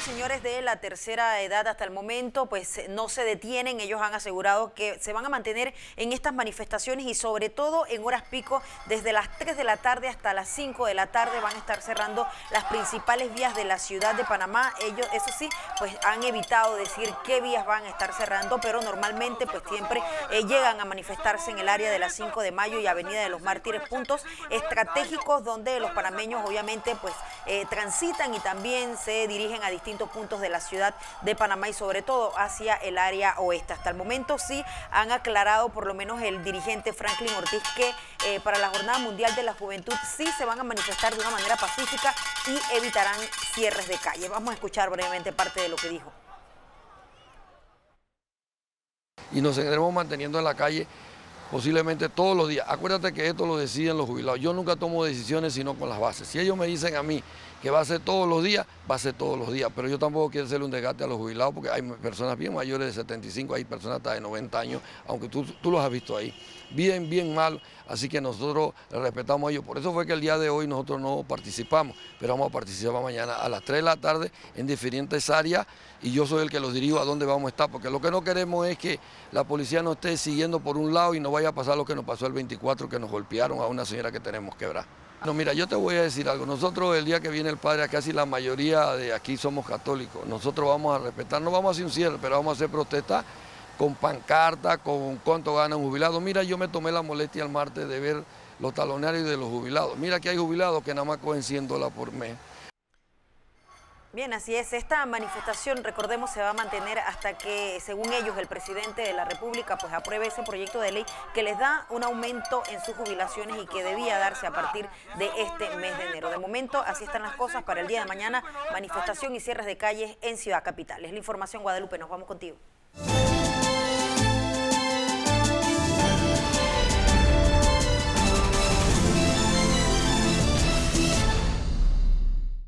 adultos, señores de la tercera edad hasta el momento, pues no se detienen. Ellos han asegurado que se van a mantener en estas manifestaciones y sobre todo en horas pico, desde las 3 de la tarde hasta las 5 de la tarde van a estar cerrando las principales vías de la ciudad de Panamá. Ellos, eso sí, pues han evitado decir qué vías van a estar cerrando, pero normalmente pues siempre llegan a manifestarse en el área de la 5 de Mayo y Avenida de los Mártires, puntos estratégicos donde los panameños obviamente pues transitan y también se dirigen a distintos puntos de la ciudad de Panamá y sobre todo hacia el área oeste. Hasta el momento sí han aclarado, por lo menos el dirigente Franklin Ortiz, que para la Jornada Mundial de la Juventud sí se van a manifestar de una manera pacífica y evitarán cierres de calle. Vamos a escuchar brevemente parte de lo que dijo. Y nos seguiremos manteniendo en la calle posiblemente todos los días. Acuérdate que esto lo deciden los jubilados. Yo nunca tomo decisiones sino con las bases. Si ellos me dicen a mí que va a ser todos los días, va a ser todos los días. Pero yo tampoco quiero hacerle un desgaste a los jubilados porque hay personas bien mayores de 75, hay personas hasta de 90 años, aunque tú los has visto ahí. Bien mal, así que nosotros les respetamos a ellos. Por eso fue que el día de hoy nosotros no participamos, pero vamos a participar mañana a las 3 de la tarde en diferentes áreas y yo soy el que los dirijo a dónde vamos a estar, porque lo que no queremos es que la policía nos esté siguiendo por un lado y no vaya a pasar lo que nos pasó el 24, que nos golpearon a una señora que tenemos quebrada. No, mira, yo te voy a decir algo. Nosotros el día que viene el padre, casi la mayoría de aquí somos católicos. Nosotros vamos a respetar, no vamos a hacer un cierre, pero vamos a hacer protesta con pancarta, con cuánto gana un jubilado. Mira, yo me tomé la molestia el martes de ver los talonarios de los jubilados. Mira que hay jubilados que nada más cogen $100 por mes. Bien, así es. Esta manifestación, recordemos, se va a mantener hasta que, según ellos, el presidente de la República pues apruebe ese proyecto de ley que les da un aumento en sus jubilaciones y que debía darse a partir de este mes de enero. De momento, así están las cosas para el día de mañana, manifestación y cierres de calles en Ciudad Capital. Es la información, Guadalupe, nos vamos contigo.